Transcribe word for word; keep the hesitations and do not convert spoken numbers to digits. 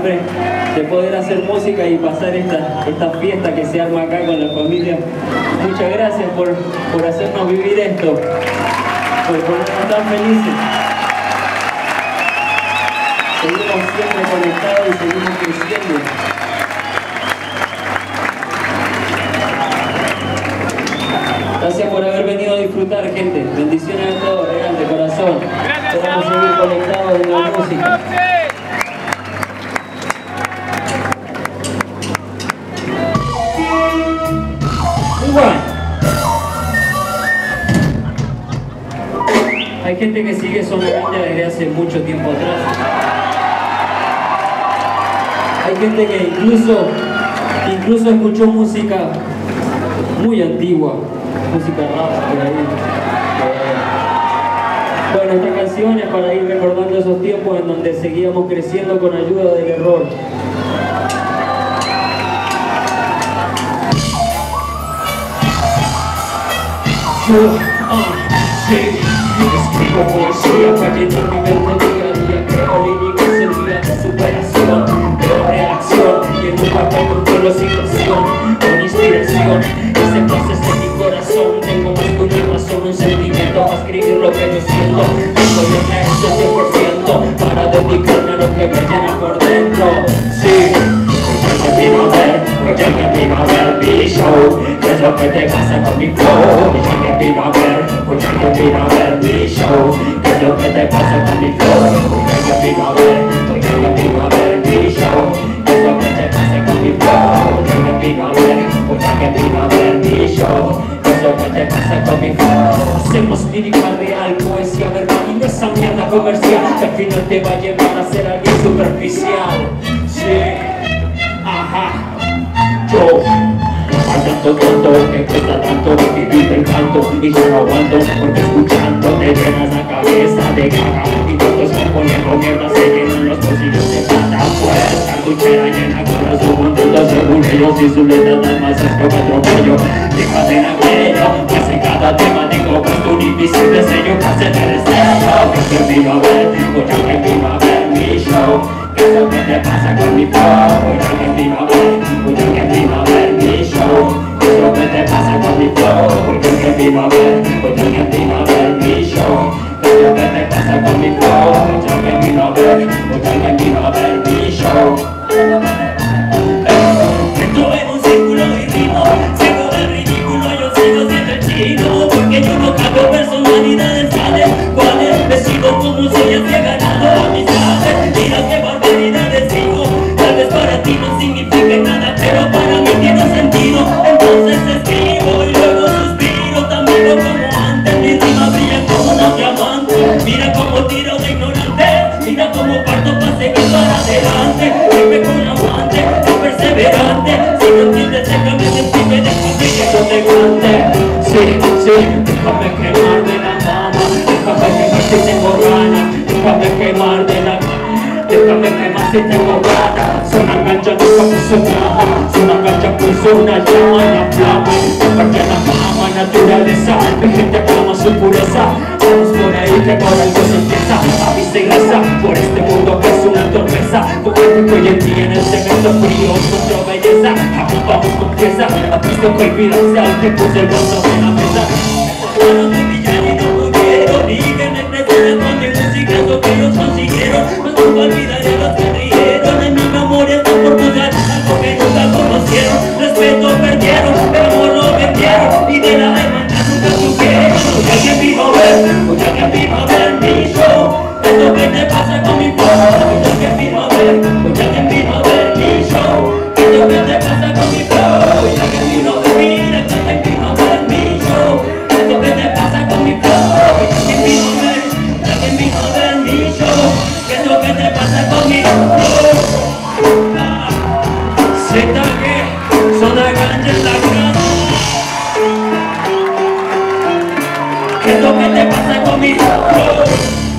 siempre de poder hacer música y pasar esta, esta fiesta que se arma acá con la familia. Muchas gracias por, por hacernos vivir esto, por ponernos tan felices. Seguimos siempre conectados y seguimos creciendo. Gracias por haber venido a disfrutar, gente. Bendiciones a todos, real, de corazón. Podemos seguir conectados en la música. Muy bueno. Hay gente que sigue Zona Ganja desde hace mucho tiempo atrás. Hay gente que incluso, incluso escuchó música muy antigua. Música rap por ahí. Eh, bueno, esta canción es para ir recordando esos tiempos en donde seguíamos creciendo con ayuda del error. Yo, ah, sí, escribo poesía cayendo en mi mente día a día. Creo líricas en días de superación, veo reacción y en un papel controlo situación con inspiración. Ese proceso en mi corazón, tengo más que una razón, un sentimiento para escribir lo que yo siento. Estoy en esto cien por ciento para dedicarme a lo que me llena por dentro. Sí, porque alguien vino a ver, porque alguien vino a ver mi show. ¿Qué es lo que te pasa con mi flow? Porque alguien vino a ver, porque alguien vino a ver mi show. ¿Qué es lo que te pasa con mi flow? Porque alguien vino a ver, porque alguien vino a ver mi show. ¿Qué es lo que te pasa con mi flow? Porque alguien vino a ver, porque alguien vino a ver mi show. ¿Qué es lo que te pasa con mi flow? Hacemos lírica real, poesía verbal y esa mierda comercial que al final te va a llevar a ser alguien superficial. Sí, ajá, yo tanto tonto que cuesta tanto vivir el canto y yo no aguanto porque escuchando te llenas la cabeza de caga y todos componiendo mierda se llenan los bolsillos de plata. Pues cartuchera llena con los subundos según ellos y su letra dan más asco que otro pollo. Déjate en aquello, pues en cada tema tengo puesto un invisible sello que hace el deseo. Que te vino a ver, o ya que vino a ver mi show. ¿Qué es lo que te pasa con mi flow? O ya que vino a ver, o ya que vino a ver mi show. ¿Qué es lo que te pasa con mi flow? Porque alguien vino a ver, porque alguien vino a ver mi show. ¿Qué es lo que te pasa con mi flow? Porque alguien vino a ver, porque alguien vino a ver mi show. Entro en un círculo y rimo, sigo del ridículo, yo sigo siendo el chino. Porque yo no cambio personalidades, ¿sabes cuáles? Me sigo como soy, así he ganado amistades. Mira qué barbaridades digo, tal vez para ti no signifique nada, pero para mí tiene sentido. Entonces escribo y luego suspiro, también como antes, mi rima brilla como una diamante. Mira como tiro de ignorante, mira como parto para seguir para adelante. Vive con aguante, es perseverante. Si no entiendes, déjame sentirme, déjame que yo te cante. Sí, sí, déjame quemar de la mama, déjame quemar si tengo ganas, déjame quemar de la déjame quemar si tengo ganas. Zona Ganja nunca puso drama, Zona Ganja puso una llama en la flama. Porque la fama naturaleza, mi gente clama su pureza. Vamos por ahí que por algo se empieza. Avisa y reza por este mundo que es una torpeza. Poético y en ti en el cemento frío encuentro belleza. Vamos, vamos con pieza, a Cristo que olvidarse al que puse el bolso en la mesa. Bueno, de villano y no pudieron, y que me presionan con mi música lo que ellos consiguieron. No nunca olvidaré los que rieron, en mi memoria está por buscar algo que nunca conocieron. Respeto perdieron, pero amor lo vendieron, y de la hermandad nunca supieron. Porque alguien vino a ver, porque alguien vino a ver mi show. Es lo que te pasa con mi flow. Porque alguien vino a ver, porque alguien vino a ver mi show. Es lo que te pasa con mi flow. Porque alguien vino a ver, mira que alguien vino a ver mi show. Es lo que te pasa con mi flow. Porque alguien vino a ver, alguien vino a ver mi show. ¿Qué es lo que te pasa con mi flow? Ah, Z G, Zona Ganja en la casa. ¿Qué es lo que te pasa con mi flow?